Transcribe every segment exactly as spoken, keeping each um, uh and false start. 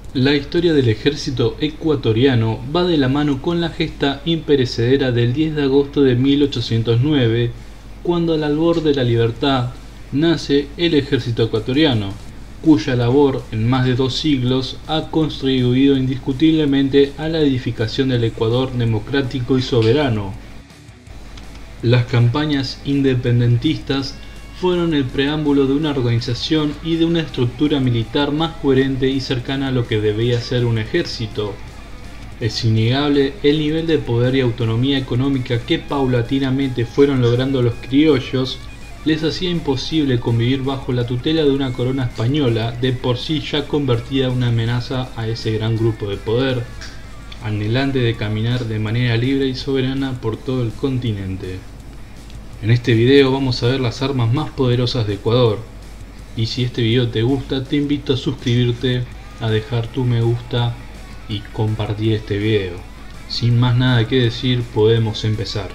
La historia del ejército ecuatoriano va de la mano con la gesta imperecedera del diez de agosto de mil ochocientos nueve, cuando al albor de la libertad nace el ejército ecuatoriano, cuya labor en más de dos siglos ha contribuido indiscutiblemente a la edificación del Ecuador democrático y soberano. Las campañas independentistas fueron el preámbulo de una organización y de una estructura militar más coherente y cercana a lo que debía ser un ejército. Es innegable el nivel de poder y autonomía económica que paulatinamente fueron logrando los criollos les hacía imposible convivir bajo la tutela de una corona española de por sí ya convertida en una amenaza a ese gran grupo de poder, anhelante de caminar de manera libre y soberana por todo el continente. En este video vamos a ver las armas más poderosas de Ecuador, y si este video te gusta te invito a suscribirte, a dejar tu me gusta y compartir este video. Sin más nada que decir, podemos empezar.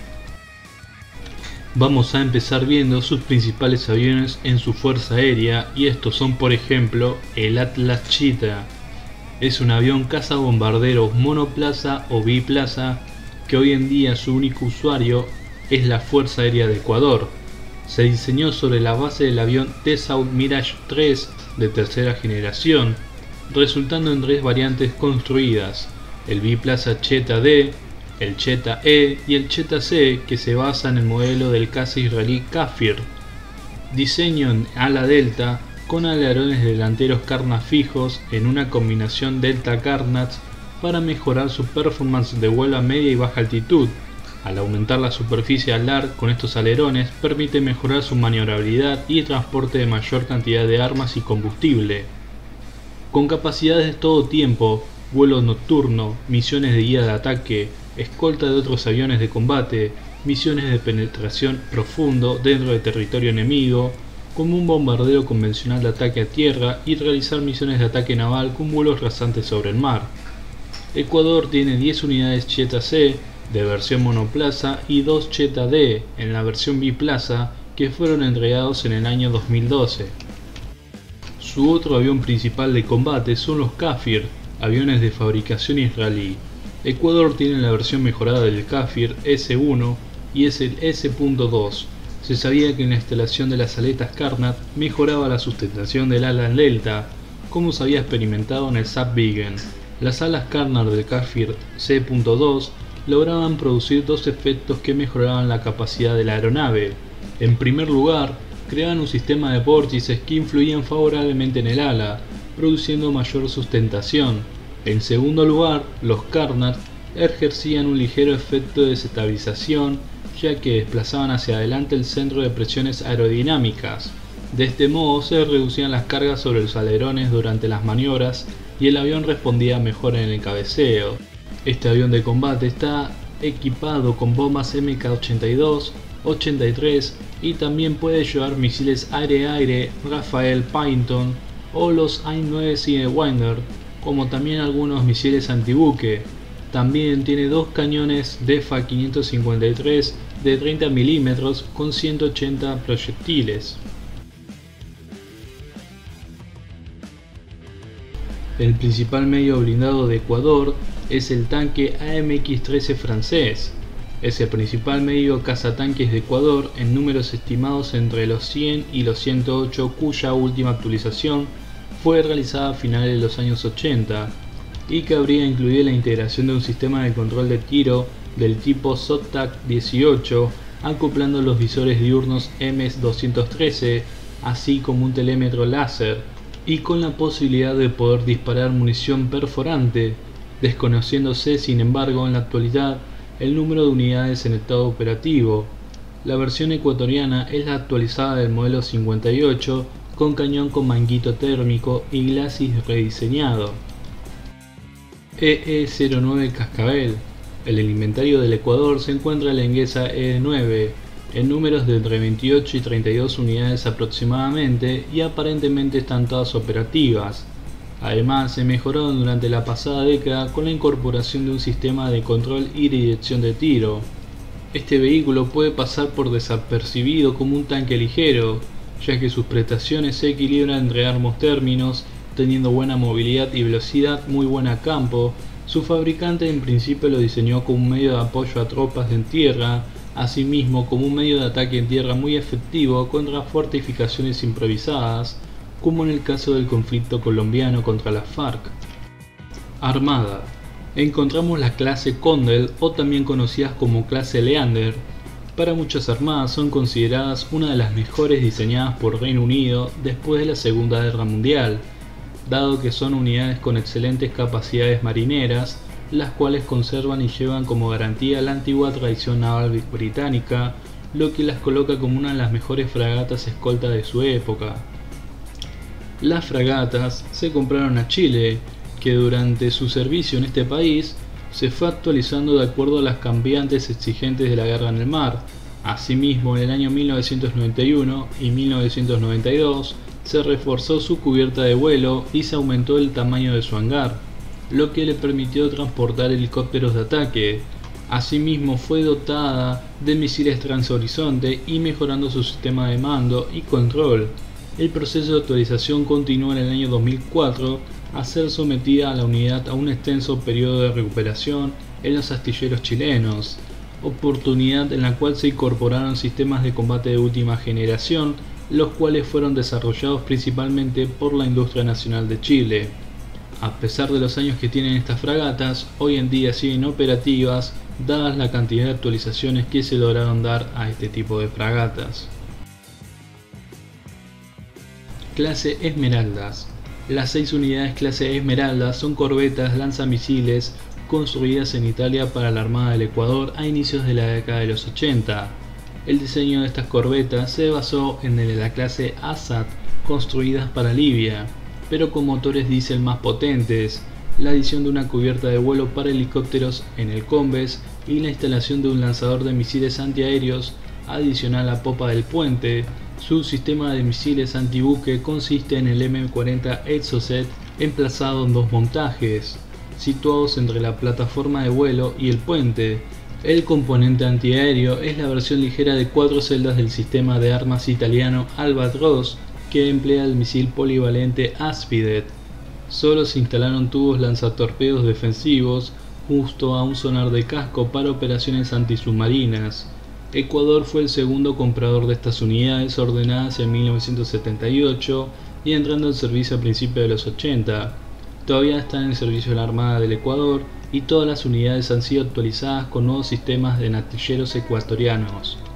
Vamos a empezar viendo sus principales aviones en su fuerza aérea, y estos son por ejemplo el Atlas Cheetah. Es un avión cazabombardero monoplaza o biplaza que hoy en día su único usuario es la Fuerza Aérea de Ecuador. Se diseñó sobre la base del avión Dassault Mirage tres de tercera generación, resultando en tres variantes construidas: el biplaza Cheetah D, el Cheetah E y el Cheetah C, que se basa en el modelo del caza israelí Kafir. Diseño en ala delta con alerones delanteros Carnot fijos en una combinación delta Carnot para mejorar su performance de vuelo a media y baja altitud. Al aumentar la superficie alar con estos alerones permite mejorar su maniobrabilidad y transporte de mayor cantidad de armas y combustible. Con capacidades de todo tiempo, vuelo nocturno, misiones de guía de ataque, escolta de otros aviones de combate, misiones de penetración profundo dentro del territorio enemigo, como un bombardeo convencional de ataque a tierra y realizar misiones de ataque naval con vuelos rasantes sobre el mar. Ecuador tiene diez unidades Cheetah C de versión monoplaza y dos Cheetah D en la versión biplaza que fueron entregados en el año dos mil doce. Su otro avión principal de combate son los Kafir, aviones de fabricación israelí. Ecuador tiene la versión mejorada del Kafir ese uno y es el ese punto dos. Se sabía que en la instalación de las aletas Carnot mejoraba la sustentación del ala en delta, como se había experimentado en el Saab Viggen. Las alas Carnot del Kafir ce punto dos lograban producir dos efectos que mejoraban la capacidad de la aeronave. En primer lugar, creaban un sistema de vórtices que influían favorablemente en el ala, produciendo mayor sustentación. En segundo lugar, los Carnot ejercían un ligero efecto de desestabilización, ya que desplazaban hacia adelante el centro de presiones aerodinámicas. De este modo se reducían las cargas sobre los alerones durante las maniobras y el avión respondía mejor en el cabeceo. Este avión de combate está equipado con bombas eme ka ochenta y dos, ochenta y tres y también puede llevar misiles aire-aire Rafael Pynton o los A nueve Sidewinder, como también algunos misiles antibuque. También tiene dos cañones DEFA quinientos cincuenta y tres de treinta milímetros con ciento ochenta proyectiles. El principal medio blindado de Ecuador es el tanque A M X trece francés. Es el principal medio cazatanques de Ecuador en números estimados entre los cien y los ciento ocho, cuya última actualización fue realizada a finales de los años ochenta y que habría incluido la integración de un sistema de control de tiro del tipo SOTAC dieciocho, acoplando los visores diurnos eme doscientos trece, así como un telémetro láser, y con la posibilidad de poder disparar munición perforante, desconociéndose sin embargo en la actualidad el número de unidades en estado operativo. La versión ecuatoriana es la actualizada del modelo cincuenta y ocho, con cañón con manguito térmico y glacis rediseñado. E E cero nueve Cascabel. En el inventario del Ecuador se encuentra la Enguesa E nueve, en números de entre veintiocho y treinta y dos unidades aproximadamente, y aparentemente están todas operativas. Además, se mejoraron durante la pasada década con la incorporación de un sistema de control y dirección de tiro. Este vehículo puede pasar por desapercibido como un tanque ligero, ya que sus prestaciones se equilibran entre ambos términos teniendo buena movilidad y velocidad muy buena a campo. Su fabricante en principio lo diseñó como un medio de apoyo a tropas en tierra, asimismo como un medio de ataque en tierra muy efectivo contra fortificaciones improvisadas, como en el caso del conflicto colombiano contra la FARC. Armada. Encontramos la clase Condell, o también conocidas como clase Leander. Para muchas armadas son consideradas una de las mejores diseñadas por Reino Unido después de la Segunda Guerra Mundial, dado que son unidades con excelentes capacidades marineras, las cuales conservan y llevan como garantía la antigua tradición naval británica, lo que las coloca como una de las mejores fragatas escolta de su época. Las fragatas se compraron a Chile, que durante su servicio en este país se fue actualizando de acuerdo a las cambiantes exigentes de la guerra en el mar. Asimismo, en el año mil novecientos noventa y uno y mil novecientos noventa y dos se reforzó su cubierta de vuelo y se aumentó el tamaño de su hangar, lo que le permitió transportar helicópteros de ataque. Asimismo, fue dotada de misiles transhorizonte y mejorando su sistema de mando y control. El proceso de actualización continuó en el año dos mil cuatro a ser sometida a la unidad a un extenso periodo de recuperación en los astilleros chilenos, oportunidad en la cual se incorporaron sistemas de combate de última generación, los cuales fueron desarrollados principalmente por la Industria Nacional de Chile. A pesar de los años que tienen estas fragatas, hoy en día siguen operativas, dadas la cantidad de actualizaciones que se lograron dar a este tipo de fragatas. Clase Esmeraldas. Las seis unidades clase Esmeralda son corbetas lanzamisiles construidas en Italia para la Armada del Ecuador a inicios de la década de los ochenta. El diseño de estas corbetas se basó en el de la clase Assad, construidas para Libia, pero con motores diésel más potentes, la adición de una cubierta de vuelo para helicópteros en el Combes y la instalación de un lanzador de misiles antiaéreos adicional a popa del puente. Su sistema de misiles antibuque consiste en el M cuarenta Exocet emplazado en dos montajes, situados entre la plataforma de vuelo y el puente. El componente antiaéreo es la versión ligera de cuatro celdas del sistema de armas italiano Albatros, que emplea el misil polivalente Aspidet. Solo se instalaron tubos lanzatorpedos defensivos justo a un sonar de casco para operaciones antisubmarinas. Ecuador fue el segundo comprador de estas unidades, ordenadas en mil novecientos setenta y ocho y entrando en servicio a principios de los ochenta. Todavía están en servicio de la Armada del Ecuador y todas las unidades han sido actualizadas con nuevos sistemas de natilleros ecuatorianos.